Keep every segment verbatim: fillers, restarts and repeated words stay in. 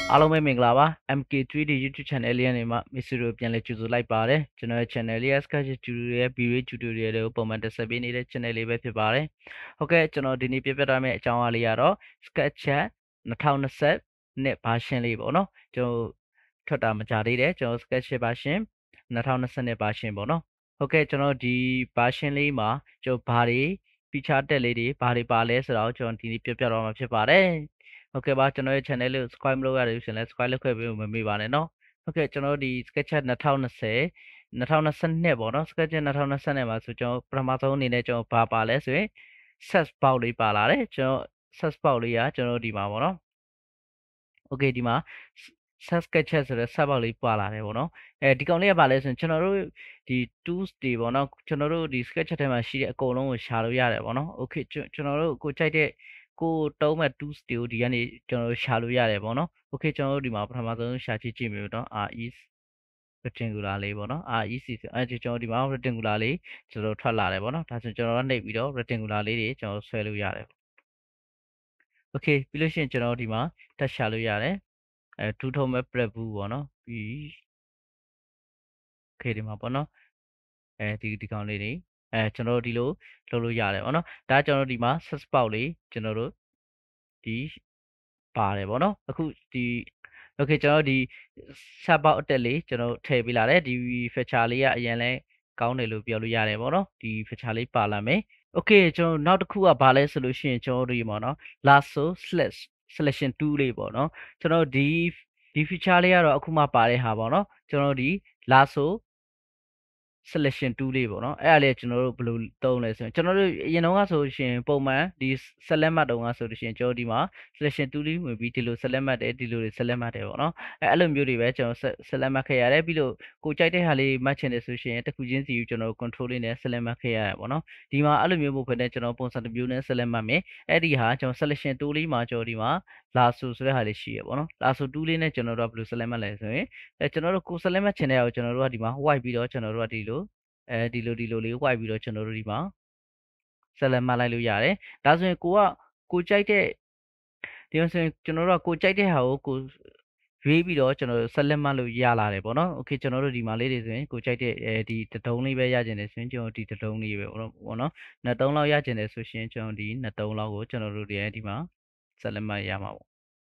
အားလုံးပဲမင်္ဂလာပါ M K ทรี D YouTube channel လေးကနေမှ Mr. ပြန်လဲကြိုဆိုလိုက်ပါတယ်ကျွန်တော်ရဲ့ channel လေးက Sketch Tutorial ရဲ့ video tutorial တွေကိုပုံမှန်တက်ဆက်ပေးနေတဲ့ channel လေးပဲဖြစ်ပါတယ်ဟုတ်ကဲ့ကျွန်တော်ဒီနေ့ပြပြထားမယ့်အကြောင်းအရာလေးကတော့ Sketch ၂၀၂၂ version လေးပေါ့နော်ကျွန်တော်ထွက်တာမကြသေးတယ်ကျွန်တော် Sketch version ၂၀၂၂ version ပေါ့နော်ဟုတ်ကဲ့ကျွန်တော်ဒီ version လေးမှာကျွန်တော်ဘာတွေ feature တက်လေးတွေဘာတွေပါလဲဆိုတော့ကျွန်တော်ဒီနေ့ပြပြတော့မှာဖြစ်ပါတယ်ဟုတ်ကဲ့ပါကျွန်တော်ရဲ့ channel လေးကို subscribe မလုပ်ရသေးဘူးဆိုရင်လည်း subscribe လုပ်ခဲ့ပေးဖို့မမေ့ပါနဲ့เนาะဟုတ်ကဲ့ကျွန်တော်ဒီ sketch ၂၀၂၀ ၂၀၂၂ပေါ့เนาะ sketch ၂၀၂၂မှာဆိုကျွန်တော်ပထမဆုံးအနေနဲ့ကျွန်တော်ဘာပါလဲဆိုရင် set box လေးပါလာတယ်ကျွန်တော် set box လေးကကျွန်တော်ဒီမှာပေါ့เนาะโอเคဒီမှာ set sketch ဆိုတဲ့ set box လေးပါလာတယ်ပေါ့เนาะအဲဒီကောင်လေးကပါလဲဆိုရင်ကျွန်တော်တို့ဒီ tools တွေပေါ့เนาะကျွန်တော်တို့ဒီ sketch ထဲမှာရှိတဲ့အကုန်လုံးကိုရှာလို့ရတယ်ပေါ့เนาะโอเคကျွန်တော်တို့ကိုကြိုက်တဲ့ကိုတုံးမဲ့ tools တွေကိုဒီကနေကျွန်တော်တို့ရှာလို့ရတယ်ပေါ့နော်။ Okay ကျွန်တော်တို့ဒီမှာပထမဆုံးရှာကြည့်ကြည့်မယ်နော်။ R E rectangular လေးပေါ့နော်။ R E C ဆိုအဲကျွန်တော်ဒီမှာ rectangular လေးကျွန်တော်ထွက်လာတယ်ပေါ့နော်။ဒါဆိုကျွန်တော်နှိပ်ပြီးတော့ rectangular လေးတွေကျွန်တော်ဆွဲလို့ရတယ်။ Okay ပြီးလို့ရှိရင်ကျွန်တော်ဒီမှာတက်ရှာလို့ရတယ်။အဲထူထုံမဲ့ prep view ပေါ့နော်။ပြီး Okay ဒီမှာပေါ့နော်။အဲဒီဒီကောင်လေးတွေအဲကျွန်တော်တို့ဒီလိုလုပ်လို့ရတယ်ပေါ့နော်။ဒါကျွန်တော်တို့ဒီမှာ set box လေးကျွန်တော်တို့ဒီပါတယ်ပေါ့နော်အခုဒီ Okay ကျွန်တော်ဒီ set box အတက်လေးကျွန်တော်ထည့်ပေးလာတယ်ဒီ feature လေးကအရင်လဲကောင်းတယ်လို့ပြောလို့ရတယ်ပေါ့နော်ဒီ feature လေးပါလာမယ် Okay ကျွန်တော်နောက်တစ်ခုကဘာလဲဆိုလို့ရှိရင်ကျွန်တော်တို့ဒီမှာနော် lasso slash selection tool လေးပေါ့နော်ကျွန်တော်ဒီဒီ feature လေးကတော့အခုမှပါတဲ့ဟာပေါ့နော်ကျွန်တော်ဒီ lasso selection tool လေးပေါ့နော်အဲ့ဒါလေးကျွန်တော်တို့ဘယ်လိုသုံးလဲဆိုရင်ကျွန်တော်တို့အရင်တော့ကဆိုရှင်ပုံမှန်ဒီ select မှတ်တုံးကဆိုလို့ရှိရင်ကျွန်တော်ဒီမှာ selection tool လေးဝင်ပြီးဒီလို select မှတ်တယ်ဒီလိုတွေ select မှတ်တယ်ပေါ့နော်အဲ့အဲ့လိုမျိုးတွေပဲကျွန်တော် select မှတ်ခဲ့ရတယ်ပြီးလို့ကိုကြိုက်တဲ့ဟာလေးမှတ်ချင်တယ်ဆိုရှင်တစ်ခုချင်းစီကိုကျွန်တော် control လေးနဲ့ select မှတ်ခဲ့ရတယ်ပေါ့နော်ဒီမှာအဲ့လိုမျိုးပို့ခွင့်နဲ့ကျွန်တော်ပုံစံတစ်မျိုးနဲ့ select မှတ်မယ်အဲ့ဒီဟာကျွန်တော် selection tool လေးမှာကျွန်တော်ဒီမှာ lasso ဆိုတဲ့ဟာလေးရှိရပေါ့နော် lasso tool လေးနဲ့ကျွန်တော်တို့ကဘယ်လို select မှတ်လဲဆိုရင်အဲကျွန်တော်တို့ကို select မှတ်ချင်တဲ့ဟာကိုကျွန်တော်တို့ကဒီမှာ white ပြီးတော့ကျွန်တော်တို့ကဒီလိုအဲဒီလိုဒီလိုလေး white ပြီးတော့ကျွန်တော်တို့ဒီမှာ select မှတ်လိုက်လို့ရတယ်ဒါဆိုရင်ကိုကကိုကြိုက်တဲ့ဒီလိုဆိုရင်ကျွန်တော်တို့ကကိုကြိုက်တဲ့ဟာကိုကိုရွေးပြီးတော့ကျွန်တော် select မှတ်လို့ရလာတယ်ပေါ့နော် Okay ကျွန်တော်တို့ဒီမှာလေးတွေဆိုရင်ကိုကြိုက်တဲ့အဲဒီတတုံးလေးပဲရကျင်တယ်ဆိုရင်ကျွန်တော်ဒီတတုံးလေးပဲပေါ့နော်နှစ်တုံးလောက်ရကျင်တယ်ဆိုရှင်ကျွန်တော်ဒီနှစ်တုံးလောက်ကိုကျွန်တော်တို့ဒီမှာ select မှတ်ရမှာပေါ့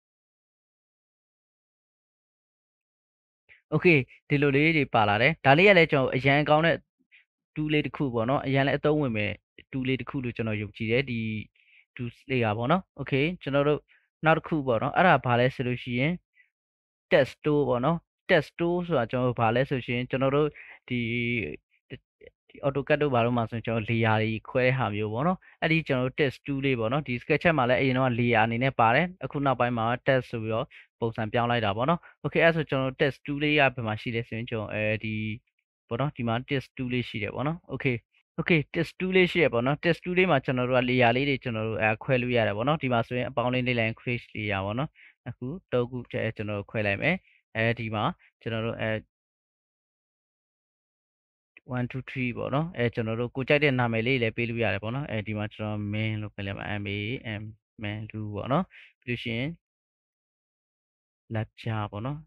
Okay ဒီလိုလေးတွေပါလာတယ်ဒါလေးကလည်းကျွန်တော်အရန်ကောင်းတဲ့ tool လေးတစ်ခုပေါ့နော်အရန်လည်းအသုံးဝင်မယ် tool လေးတစ်ခုလို့ကျွန်တော်ယုံကြည်တယ်ဒီ tools လေးကပေါ့နော် Okay ကျွန်တော်တို့နောက်တစ်ခုပေါ့နော်အဲ့ဒါဘာလဲဆိုလို့ရှိရင် text tool ပေါ့နော် text tool ဆိုတာကျွန်တော်ဘာလဲဆိုရှင်ကျွန်တော်တို့ဒီဒီ AutoCAD တို့ဘာလို့မှဆိုရင်ကျွန်တော် layer တွေခွဲဟာမျိုးပေါ့နော်အဲ့ဒီကျွန်တော်တို့ text tool လေးပေါ့နော်ဒီ sketch မှာလည်းအရင်တော့ layer အနေနဲ့ပါတယ်အခုနောက်ပိုင်းမှာ text ဆိုပြီးတော့ပုံစံပြောင်းလိုက်တာပေါ့နော် Okay အဲ့ဆိုကျွန်တော် text tool လေးကဘယ်မှာရှိလဲဆိုရင်ကျွန်တော်အဲဒီပေါ့နော်ဒီမှာ text tool လေးရှိတယ်ပေါ့နော် Okay Okay text tool လေးရှိရပေါ့နော် text tool လေးမှာကျွန်တော်တို့က layer လေးတွေကျွန်တော်တို့အဲခွဲလို့ရတယ်ပေါ့နော်ဒီမှာဆိုရင်အပေါင်းလေးလေး line create layer ပေါ့နော်အခုတုံးခုကျွန်တော်ခွဲလိုက်မယ်အဲဒီမှာကျွန်တော်တို့အဲone two threeပေါ့နော်အဲကျွန်တော်တို့ကိုကြိုက်တဲ့နာမည်လေးလည်းပေးလို့ရတယ်ပေါ့နော်အဲဒီမှာကျွန်တော် main လို့ခက်လိုက်ပါ M A M main လူပေါ့နော်ပြီးလို့ရှိရင် lecture ပေါ့နော်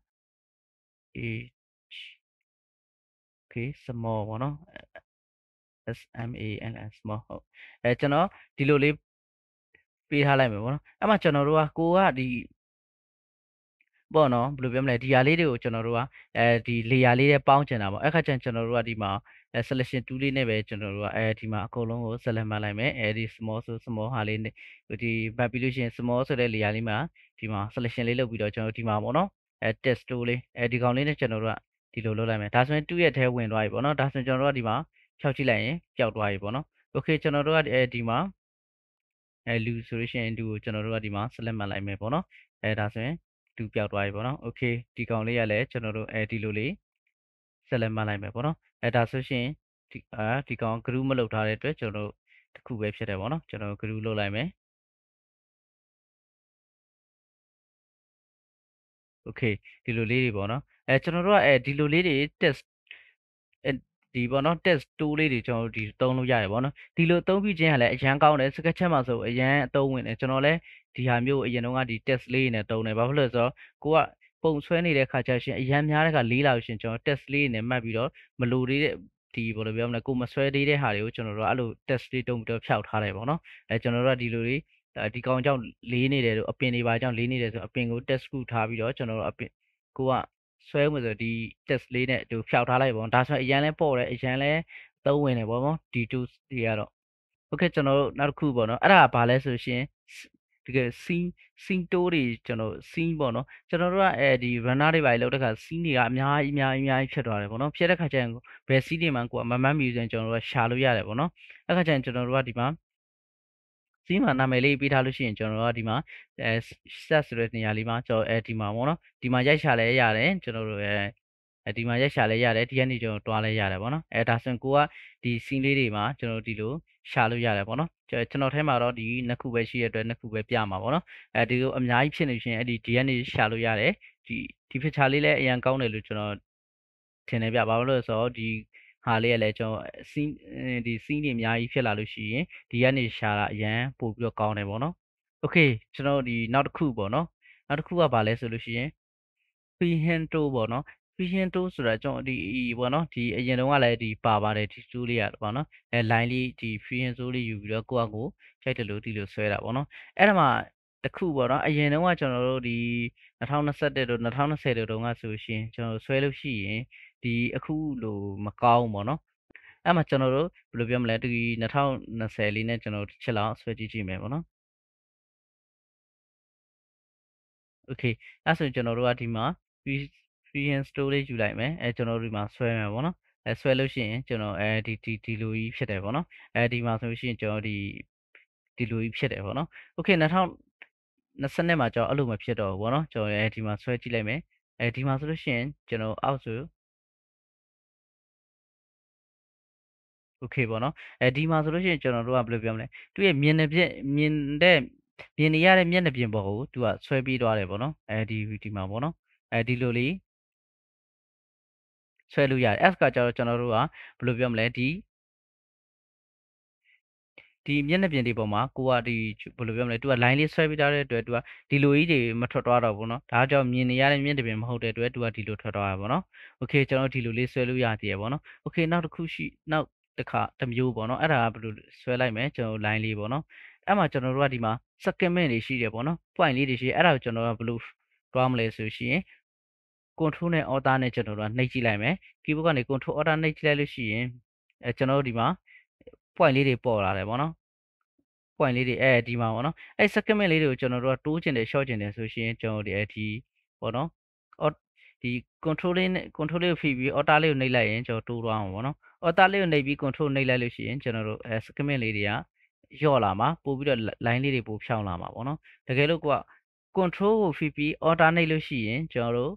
H Okay small ပေါ့နော် S M A N S small ဟုတ်အဲကျွန်တော်ဒီလိုလေးပေးထားလိုက်မယ်ပေါ့နော်အဲ့မှာကျွန်တော်တို့ကကိုကဒီပေါ့နော်ဘယ်လိုပြောမလဲဒီဟာလေးတွေကိုကျွန်တော်တို့ကအဲဒီ layer လေးနဲ့ပေါင်းချင်တာပေါ့အဲ့ခါကျရင်ကျွန်တော်တို့ကဒီမှာ selection tool လေးနဲ့ပဲကျွန်တော်တို့ကအဲဒီမှာအကုန်လုံးကို select မှတ်လိုက်မယ်အဲဒီ small ဆို small ဟာလေးနဲ့ဒီမှတ်ပြီးလို့ရှိရင် small ဆိုတဲ့ layer လေးမှာဒီမှာ selection လေးလုပ်ပြီးတော့ကျွန်တော်ဒီမှာပေါ့နော်အဲ text tool လေးအဲဒီကောင်လေးနဲ့ကျွန်တော်တို့ကဒီလိုလုပ်လိုက်မယ်ဒါဆိုရင်တူရဲ့ထဲဝင်သွားပြီပေါ့နော်ဒါဆိုရင်ကျွန်တော်တို့ကဒီမှာဖြောက်ကြည့်လိုက်ရင်ပျောက်သွားပြီပေါ့နော် Okay ကျွန်တော်တို့ကအဲဒီမှာအဲလူဆိုလို့ရှိရင်လူကိုကျွန်တော်တို့ကဒီမှာ select မှတ်လိုက်မယ်ပေါ့နော်အဲဒါဆိုရင်တူပျောက်သွားပြီပေါ့နော် Okay ဒီကောင်လေးကလည်းကျွန်တော်တို့အဲဒီလိုလေး select မှတ်လိုက်မယ်ပေါ့နော်အဲဒါဆိုရှင်ဒီအာဒီကောင် group မလုပ်ထားတဲ့အတွက်ကျွန်တော်တို့တစ်ခုပဲဖြစ်တယ်ပေါ့နော်ကျွန်တော် group လုပ်လိုက်မယ် Okay ဒီလိုလေးတွေပေါ့နော်အဲကျွန်တော်တို့ကအဲဒီလိုလေးတွေ test ဒီပေါ့နော် test tool လေးတွေကျွန်တော်တို့ဒီသုံးလို့ရတယ်ပေါ့နော်ဒီလိုသုံးပြီးခြင်းကလည်းအရန်ကောင်းတယ် sketch မှာဆိုအရန်အသုံးဝင်တယ်ကျွန်တော်လည်းဒီဟာမျိုးအရင်တုန်းကဒီ test လေးနဲ့သုံးတယ်ဘာဖြစ်လို့လဲဆိုတော့ကိုကပုံဆွဲနေတဲ့ခါကျရှင်အရန်များတဲ့ခါလေးလာလို့ရှင်ကျွန်တော် test လေးနဲ့မှတ်ပြီးတော့မလိုသေးတဲ့ဒီဘယ်လိုပြောမလဲကိုမဆွဲသေးတဲ့ဟာတွေကိုကျွန်တော်တို့အဲ့လို test လေးတုံးပြီးတော့ဖျောက်ထားတယ်ပေါ့နော်အဲကျွန်တော်တို့ကဒီလိုလေးဒီကောင်ကြောင့်လေးနေတယ်လို့အပင်တွေပါကြောင့်လေးနေတယ်ဆိုအပင်ကို test ကူထားပြီးတော့ကျွန်တော်တို့အပင်ကိုကဆွဲမှုဆိုဒီ test လေးနဲ့သူဖျောက်ထားလိုက်ပေါ့ဒါဆိုရင်အရန်လဲပေါ့တယ်အရန်လဲသုံးဝင်တယ်ပေါ့နော်ဒီ tools တွေကတော့โอเคကျွန်တော်တို့နောက်တစ်ခုပေါ့နော်အဲ့ဒါကဘာလဲဆိုရှင်တကယ် scene scene တိုးတွေကျွန်တော် scene ပေါ့နော်ကျွန်တော်တို့ကအဲဒီ runner တွေပါလောက်တဲ့ခါ scene တွေကအများကြီးအများကြီးအများကြီးဖြစ်သွားတယ်ပေါ့နော်ဖြစ်တဲ့ခါကျရင်ဘယ် scene တွေမှကိုကမမှတ်မိရင်ကျွန်တော်တို့ကရှာလို့ရတယ်ပေါ့နော်အဲ့ခါကျရင်ကျွန်တော်တို့ကဒီမှာစီးမှာနာမည်လေးပေးထားလို့ရှိရင်ကျွန်တော်တို့ကဒီမှာအဲ set ဆိုတဲ့နေရာလေးမှာကျွန်တော်အဲဒီမှာပေါ့နော်ဒီမှာရိုက်ရှာလဲရတယ်ကျွန်တော်တို့အဲဒီမှာရိုက်ရှာလဲရတယ်ဒီကနေကျွန်တော်တွားလဲရတယ်ပေါ့နော်အဲဒါဆိုရင်ကိုကဒီ scene လေးတွေမှာကျွန်တော်ဒီလိုရှာလို့ရတယ်ပေါ့နော်ကျွန်တော်ထဲမှာတော့ဒီနှစ်ခုပဲရှိရတဲ့အတွက်နှစ်ခုပဲပြမှာပေါ့နော်အဲဒီလိုအများကြီးဖြစ်နေရှင်အဲ့ဒီဒီကနေရှာလို့ရတယ်ဒီဒီ picture လေးလည်းအရင်ကောင်းတယ်လို့ကျွန်တော်ထင်တယ်ဗျဘာလို့လဲဆိုတော့ဒီဟာလေးကလည်းကျွန်တော် scene ဒီ scene တွေအများကြီးဖြစ်လာလို့ရှိရင်ဒီကနေရှာတာအရင်ပို့ပြီးတော့ကောင်းတယ်ပေါ့နော်โอเคကျွန်တော်ဒီနောက်တစ်ခုပေါ့နော်နောက်တစ်ခုကဘာလဲဆိုလို့ရှိရင် freehand tool ပေါ့နော် freehand tool ဆိုတာကျွန်တော်ဒီပေါ့နော်ဒီအရင်တုန်းကလည်းဒီပါပါတယ်ဒီ tool လေးอ่ะပေါ့နော်အဲ line လေးဒီ freehand tool လေးယူပြီးတော့ကိုယ့်အကိုချိန်တယ်လို့ဒီလိုဆွဲတာပေါ့နော်အဲ့ဒါမှတစ်ခုပေါ့နော်အရင်တုန်းကကျွန်တော်တို့ဒီ၂၀၂၁တို့၂၀၂၀တို့တုန်းကဆိုရှင်ကျွန်တော်ဆွဲလို့ရှိရင်ဒီအခုလိုမကောင်းပေါ့နော်အဲ့မှာကျွန်တော်တို့ဘယ်လိုပြောမလဲဒီ၂၀၂၀လေးနဲ့ကျွန်တော်ချက်လောက်ဆွဲကြည့်ကြည့်မယ်ပေါ့နော်โอเคအဲ့ဆိုကျွန်တော်တို့ကဒီမှာ freehand storage ယူလိုက်မယ်အဲကျွန်တော်တို့ဒီမှာဆွဲမယ်ပေါ့နော်အဲဆွဲလို့ရှိရင်ကျွန်တော်အဲဒီဒီဒီလိုကြီးဖြစ်တယ်ပေါ့နော်အဲဒီမှာဆိုလို့ရှိရင်ကျွန်တော်ဒီဒီလိုကြီးဖြစ်တယ်ပေါ့နော်โอเค၂၀၂၂မှာကျွန်တော်အဲ့လိုမဖြစ်တော့ဘူးပေါ့နော်ကျွန်တော်အဲဒီမှာဆွဲကြည့်လိုက်မယ်အဲဒီမှာဆိုလို့ရှိရင်ကျွန်တော်အောက်ဆိုโอเคပေါ့နော်အဲဒီမှာဆိုလို့ရှိရင်ကျွန်တော်တို့ကဘယ်လိုပြောမလဲသူရဲ့မြင်တဲ့မြင်တဲ့မြင်နေရတဲ့မျက်နှာပြင်ပေါ်ကိုသူကဆွဲပြီးသွားတယ်ပေါ့နော်အဲဒီဒီမှာပေါ့နော်အဲဒီလိုလေးဆွဲလို့ရတယ် S ကကျတော့ကျွန်တော်တို့ကဘယ်လိုပြောမလဲဒီဒီမျက်နှာပြင်တွေပေါ်မှာကိုကဒီဘယ်လိုပြောမလဲသူက line လေးဆွဲပေးထားတဲ့အတွက်သူကဒီလိုကြီးတွေမထွက်သွားတော့ဘူးเนาะဒါကြောင့်မြင်နေရတဲ့မျက်နှာပြင်မဟုတ်တဲ့အတွက်သူကဒီလိုထွက်သွားတာပေါ့เนาะโอเคကျွန်တော်ဒီလိုလေးဆွဲလို့ရသေးရပေါ့เนาะโอเคနောက်တစ်ခုရှိနောက်တစ်ခါတစ်မျိုးပေါ့เนาะအဲ့ဒါကဘယ်လိုဆွဲလိုက်မယ်ကျွန်တော် line လေးပေါ့เนาะအဲ့မှာကျွန်တော်တို့ကဒီမှာ segment တွေရှိတယ်ပေါ့เนาะ point လေးတွေရှိအဲ့ဒါကိုကျွန်တော်ကဘယ်လိုတွားမလဲဆိုရှင် control နဲ့ alt နဲ့ကျွန်တော်တို့ကနှိပ်ကြည့်လိုက်မယ် keyboard ကနေ control alt နှိပ်ကြည့်လိုက်လို့ရှိရင်အဲကျွန်တော်တို့ဒီမှာ point လေးတွေပေါ်လာတယ်ပေါ့နော် point လေးတွေအဲဒီမှာပေါ့နော်အဲ segment လေးတွေကိုကျွန်တော်တို့ကတိုးချင်တယ် short ချင်တယ်ဆိုရှင်ကျွန်တော်တို့ဒီအဲဒီပေါ့နော်ဒီ control လေးနဲ့ control လေးကိုဖိပြီး alt လေးကိုနှိပ်လိုက်ရင်ကျွန်တော်တိုးသွားမှာပေါ့နော် alt လေးကိုနှိပ်ပြီး control နှိပ်လိုက်လို့ရှိရင်ကျွန်တော်တို့အဲ segment လေးတွေကလျော့လာမှာပို့ပြီးတော့ line လေးတွေပိုဖြောင်းလာမှာပေါ့နော်တကယ်လို့ကိုက control ကိုဖိပြီး alt နှိပ်လို့ရှိရင်ကျွန်တော်တို့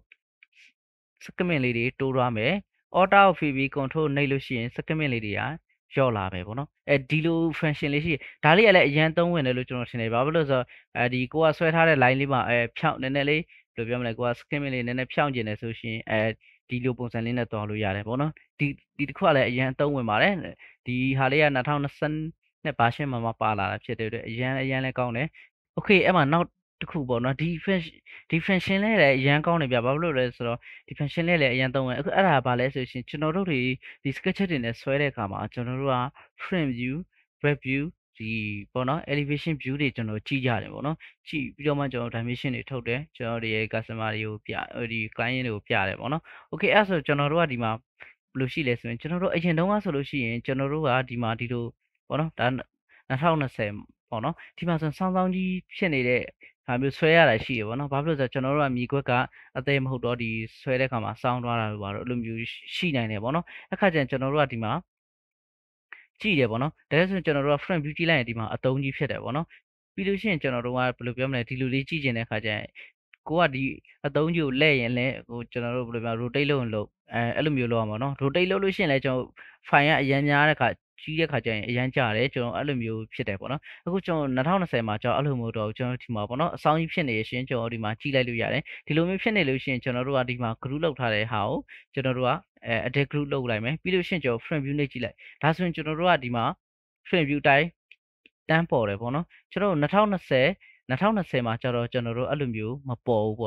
segment လေးတွေတိုးသွားမယ် alt ကိုဖိပြီး control နှိပ်လို့ရှိရင် segment လေးတွေကလျော့လာမယ်ပေါ့နော်အဲဒီလို function လေးရှိဒါလေးကလည်းအရန်သုံးဝင်တယ်လို့ကျွန်တော်ထင်တယ်ဘာဖြစ်လို့ဆိုတော့အဲဒီကိုကဆွဲထားတဲ့ line လေးမှာအဲဖြောင်းနည်းနည်းလေးဘယ်လိုပြောမလဲကိုက segment လေးနည်းနည်းဖြောင်းကျင်တယ်ဆိုရှင်အဲဒီလိုပုံစံလေးနဲ့တွားလို့ရတယ်ပေါ့နော်ဒီဒီတစ်ခုကလည်းအရန်သုံးဝင်ပါတယ်ဒီဟာလေးက၂၀၂၂နဲ့ version မှာမှပါလာတာဖြစ်တဲ့အတွက်အရန်အရန်လည်းကောင်းတယ်โอเคအဲ့မှာနောက်တစ်ခုပေါ့နော်ဒီ function ဒီ function လေးလည်းအရန်ကောင်းတယ်ဗျဘာဖြစ်လို့လဲဆိုတော့ဒီ function လေးလည်းအရန်သုံးဝင်အခုအဲ့ဒါဘာလဲဆိုရှင်ကျွန်တော်တို့တွေဒီ sketch တွေနဲ့ဆွဲတဲ့အခါမှာကျွန်တော်တို့က frame view web view ဒီပေါ့နော် elevation view တွေကျွန်တော်ကြည့်ကြတယ်ပေါ့နော်ကြည့်ပြီးတော့မှကျွန်တော် dimension တွေထုတ်တယ်ကျွန်တော်တို့ရဲ့ customer တွေကိုပြဒီ client တွေကိုပြတယ်ပေါ့နော် okay အဲ့ဆိုကျွန်တော်တို့ကဒီမှာဘယ်လိုရှိလဲဆိုရင်ကျွန်တော်တို့အရင်တုန်းကဆိုလို့ရှိရင်ကျွန်တော်တို့ကဒီမှာဒီလိုပေါ့နော်ဒါ၂၀၂၀ပေါ့နော်ဒီမှာဆိုစောင်းစောင်းကြီးဖြစ်နေတဲ့ဒါမျိုးဆွဲရတာရှိတယ်ပေါ့နော်ဘာဖြစ်လို့ဆိုတော့ကျွန်တော်တို့ကမြေခွက်ကအသေးမဟုတ်တော့ဒီဆွဲတဲ့ခါမှာစောင်းသွားတာလို့ပါတော့အဲ့လိုမျိုးရှိနိုင်တယ်ပေါ့နော်အခါကျရင်ကျွန်တော်တို့ကဒီမှာကြည့်တယ်ပေါ့နော်ဒါဆိုရင်ကျွန်တော်တို့က front view ကြည့်လိုက်ရင်ဒီမှာအတုံးကြီးဖြစ်တယ်ပေါ့နော်ပြီးလို့ရှိရင်ကျွန်တော်တို့ကဘယ်လိုပြောမလဲဒီလိုလေးကြည့်ကျင်တဲ့ခါကျရင်ကိုကဒီအတုံးကြီးကိုလဲ့ရင်လဲဟိုကျွန်တော်တို့ဘယ်လိုပြော rotate လုပ်ရင်လုပ်အဲအဲ့လိုမျိုးလုပ်ရမှာနော် rotate လုပ်လို့ရှိရင်လဲကျွန်တော် file ကအရန်များတဲ့ခါကြီးတဲ့ခါကျရင်အရန်ကြတယ်ကျွန်တော်အဲ့လိုမျိုးဖြစ်တယ်ပေါ့နော်အခုကျွန်တော်၂၀၂၀မှာကျွန်တော်အဲ့လိုမဟုတ်တော့ကျွန်တော်ဒီမှာပေါ့နော်အဆောင်ကြီးဖြစ်နေရှင်ကျွန်တော်ဒီမှာကြည့်လိုက်လို့ရတယ်ဒီလိုမျိုးဖြစ်နေလို့ရှိရင်ကျွန်တော်တို့ကဒီမှာ group လောက်ထားတဲ့ဟာကိုကျွန်တော်တို့ကအဲ edit group လုပ်လိုက်မယ်ပြီးလို့ရှိရင်ကျွန်တော် front view နဲ့ကြည့်လိုက်ဒါဆိုရင်ကျွန်တော်တို့ကဒီမှာ frame view တိုင်းတန်းပေါ်တယ်ပေါ့နော်ကျွန်တော်တို့၂၀၂၀ ၂၀၂၀မှာကျတော့ကျွန်တော်တို့အဲ့လိုမျိုးမပေါ်ဘူးပေါ့နော်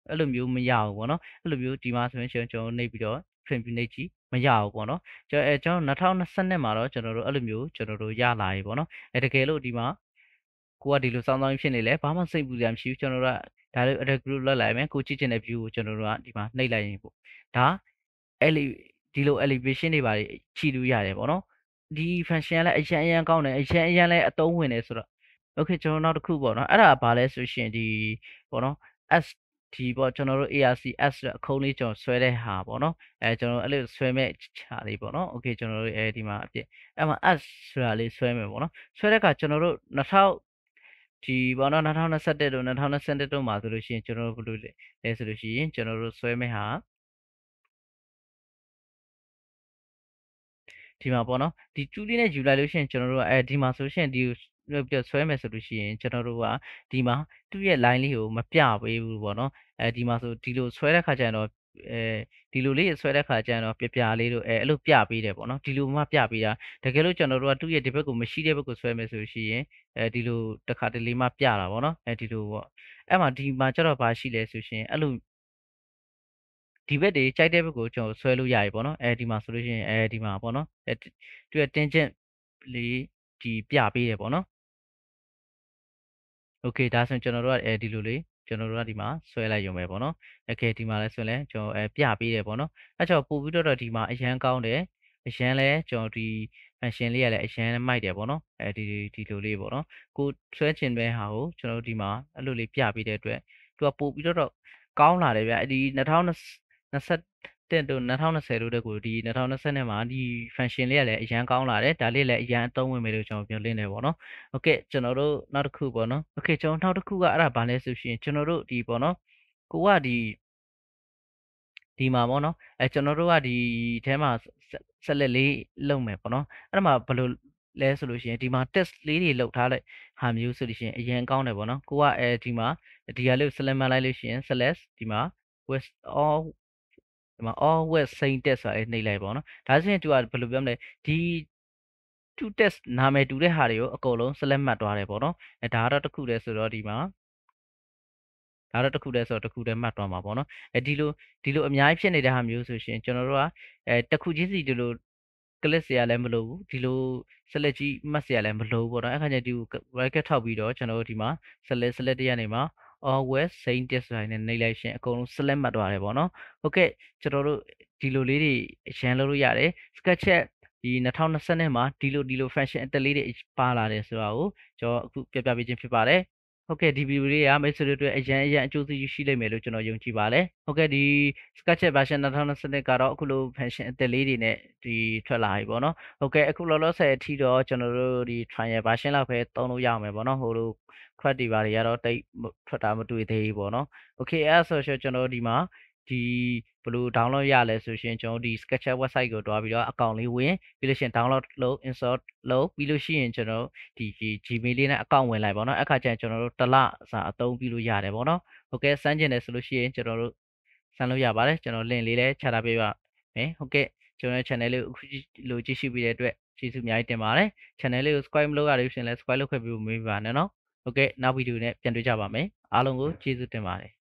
အဲ့လိုမျိုးမရဘူးပေါ့နော်အဲ့လိုမျိုးဒီမှာဆိုရင်ကျွန်တော်နှိပ်ပြီးတော့ frame နှိပ်ကြည့်မရဘူးပေါ့နော်ကျွန်တော်အဲကျွန်တော်၂၀၂၂မှာတော့ကျွန်တော်တို့အဲ့လိုမျိုးကျွန်တော်တို့ရလာပြီပေါ့နော်အဲတကယ်လို့ဒီမှာကိုကဒီလိုစောင်းစောင်းဖြစ်နေလဲဘာမှစိတ်ပူစရာမရှိဘူးကျွန်တော်တို့ကဒါလေး add group လွှတ်လိုက်မယ်ကိုကြည့်ချင်တဲ့ view ကိုကျွန်တော်တို့ကဒီမှာနှိပ်လိုက်ရင်ပေါ့ဒါအဲ့ဒီဒီလို elevation တွေပါချီလို့ရတယ်ပေါ့နော်ဒီ function ကလည်းအရန်အရန်ကောင်းတယ်အရန်အရန်လည်းအသုံးဝင်တယ်ဆိုတော့ okay ကျွန်တော်နောက်တစ်ခုပေါ့နော်အဲ့ဒါဘာလဲဆိုရှင်ဒီပေါ့နော် s ဒီပေါ့ကျွန်တော်တို့ arc s အခုံးလေးကျွန်တော်ဆွဲတဲ့ဟာပေါ့နော်အဲကျွန်တော်အဲ့လိုဆွဲမဲ့ဟာလေးပေါ့နော် okay ကျွန်တော်တို့အဲဒီမှာအပြည့်အဲ့မှာ s ဆိုတာလေးဆွဲမယ်ပေါ့နော်ဆွဲတဲ့အခါကျွန်တော်တို့၂၀၀၀ဒီပေါ့နော်၂၀၂၁တို့၂၀၂၂တို့မှာဆိုလို့ရှိရင်ကျွန်တော်တို့ဘယ်လိုလဲဆိုလို့ရှိရင်ကျွန်တော်တို့ဆွဲမဲ့ဟာဒီမှာပေါ့နော်ဒီကျူးလေးနဲ့ယူလိုက်လို့ရှိရင်ကျွန်တော်တို့ကအဲဒီမှာဆိုရှင်ဒီပြဆွဲမယ်ဆိုလို့ရှိရင်ကျွန်တော်တို့ကဒီမှာသူ့ရဲ့ line လေးကိုမပြပေးဘူးပေါ့နော်အဲဒီမှာဆိုဒီလိုဆွဲတဲ့ခါကျရင်တော့အဲဒီလိုလေးဆွဲတဲ့ခါကျရင်တော့ပြပြလေးတို့အဲအဲ့လိုပြပေးတယ်ပေါ့နော်ဒီလိုမှပြပေးတာတကယ်လို့ကျွန်တော်တို့ကသူ့ရဲ့ဒီဘက်ကိုမရှိတဲ့ဘက်ကိုဆွဲမယ်ဆိုလို့ရှိရင်အဲဒီလိုတစ်ခါတလေမှပြတာပေါ့နော်အဲဒီလိုပေါ့အဲ့မှာဒီမှာကျတော့ဘာရှိလဲဆိုရှင်အဲ့လိုဒီဘက်တွေကြိုက်တဲ့ဘက်ကိုကျွန်တော်ဆွဲလို့ရပြီပေါ့နော်အဲဒီမှာဆိုလို့ရှိရင်အဲဒီမှာပေါ့နော်အဲသူရဲ့တင်းကျပ်လေးဒီပြပေးတယ်ပေါ့နော်โอเคဒါဆိုရင်ကျွန်တော်တို့ကအဲဒီလိုလေးကျွန်တော်တို့ကဒီမှာဆွဲလိုက်ရုံပဲပေါ့နော်โอเคဒီမှာလဲဆွဲလဲကျွန်တော်အဲပြပေးတယ်ပေါ့နော်အဲကြောင့်ပို့ပြီးတော့ဒီမှာအရန်ကောင်းတယ်အရန်လဲကျွန်တော်ဒီ function လေးကလည်းအရန်မိုက်တယ်ပေါ့နော်အဲဒီဒီလိုလေးပေါ့နော်ကိုဆွဲချင်တဲ့ဟာကိုကျွန်တော်တို့ဒီမှာအဲ့လိုလေးပြပေးတဲ့အတွက်သူကပို့ပြီးတော့ကောင်းလာတယ်ဗျဒီ၂၀၂၁တက်တို့၂၀၂၀တို့တက်ကိုဒီ၂၀၂၂မှာဒီ function လေးကလည်းအရန်ကောင်းလာတယ်ဒါလေးလည်းအရန်အသုံးဝင်မယ်လို့ကျွန်တော်ပြောလင်းတယ်ပေါ့နော်โอเคကျွန်တော်တို့နောက်တစ်ခုပေါ့နော်โอเคကျွန်တော်နောက်တစ်ခုကအဲ့ဒါဘာလဲဆိုရှင်ကျွန်တော်တို့ဒီပေါ့နော်ကိုကဒီဒီမှာပေါ့နော်အဲကျွန်တော်တို့ကဒီအဲမှာဆက်လက်လေးလုပ်မယ်ပေါ့နော်အဲ့ဒါမှာဘယ်လိုလဲဆိုလို့ရှိရင်ဒီမှာ test လေးတွေလောက်ထားလိုက်ဟာမျိုးဆိုလို့ရှိရင်အရင်ကောင်းတယ်ပေါ့နော်ကိုကအဲဒီမှာဒီဟာလေးကို select မှလိုက်လို့ရှိရင် select ဒီမှာ west all ဒီမှာ all west same test ဆိုတာလေးနှိပ်လိုက်ပေါ့နော်ဒါဆိုရင်သူကဘယ်လိုပြောမလဲဒီ to test နာမည်တူတဲ့ဟာတွေကိုအကုန်လုံး select မှတ်သွားတယ်ပေါ့နော်အဲဒါကတော့တစ်ခုတည်းဆိုတော့ဒီမှာဒါတော့တစ်ခုတည်းဆိုတော့တစ်ခုတည်းမှတ်သွားမှာပေါ့နော်အဲဒီလိုဒီလိုအများကြီးဖြစ်နေတဲ့ဟာမျိုးဆိုရှင်ကျွန်တော်တို့ကအဲတစ်ခုချင်းစီဒီလို click เสียလည်းမလိုဘူးဒီလို select ကြီးမှတ်เสียလည်းမလိုဘူးပေါ့နော်အခါကျဒီကို bracket ထောက်ပြီးတော့ကျွန်တော်တို့ဒီမှာ select select တရနေမှာ always same test ဆိုရင်လည်းနှိပ်လိုက်ရှင်အကုန်လုံး select မှတ်သွားတယ်ပေါ့နော်ဟုတ်ကဲ့ကျွန်တော်တို့ဒီလိုလေးတွေအရန်လုပ်လို့ရတယ် sketch ဒီ၂၀၂၂မှာဒီလိုဒီလို function အတက်လေးတွေပါလာတယ်ဆိုတာကိုကျွန်တော်အခုပြပြပေးခြင်းဖြစ်ပါတယ်ဟုတ်ကဲ့ဒီဗီဒီယိုလေးကမိတ်ဆွေတို့အတွက်အရန်အရန်အကျိုးရှိလိမ့်မယ်လို့ကျွန်တော်ယုံကြည်ပါတယ်ဟုတ်ကဲ့ဒီ sketch version ၂၀၂၂ကတော့အခုလို function အသစ်လေးတွေနဲ့ဒီထွက်လာပြီပေါ့နော်ဟုတ်ကဲ့အခုလောလောဆယ်အထိတော့ကျွန်တော်တို့ဒီ trial version လောက်ပဲသုံးလို့ရအောင်မယ်ပေါ့နော်ဟိုလို crud တွေဘာတွေကတော့တိတ်ထွက်တာမတွေ့သေးဘူးပေါ့နော်โอเคအဲ့ဆိုရှင်ကျွန်တော်တို့ဒီမှာဒီဘယ်လို download ရလဲဆိုရှင်ကျွန်တော်ဒီ sketcher website ကိုတွားပြီးတော့ account လေးဝင်ပြီးလို့ရှိရင် download လုပ် install လုပ်ပြီးလို့ရှိရင်ကျွန်တော်ဒီ Gmail လေးနဲ့ account ဝင်လိုက်ပါတော့အခါကျရင်ကျွန်တော်တို့တစ်လစာအသုံးပြုလို့ရတယ်ပေါ့နော်ဟုတ်ကဲ့စမ်းကျင်တယ်ဆိုလို့ရှိရင်ကျွန်တော်တို့စမ်းလို့ရပါတယ်ကျွန်တော် link လေးလည်းချထားပေးပါမယ်ဟုတ်ကဲ့ကျွန်တော်ရဲ့ channel လေးကိုအခုလိုကြည့်ရှုပြီးတဲ့အတွက်ကျေးဇူးအများကြီးတင်ပါတယ် channel လေးကို subscribe မလုပ်ရသေးဘူးရှင်လည်း subscribe လုပ်ခဲ့ပြီးမေးပါနဲ့နော်ဟုတ်ကဲ့နောက်ဗီဒီယိုနဲ့ပြန်တွေ့ကြပါမယ်အားလုံးကိုကျေးဇူးတင်ပါတယ်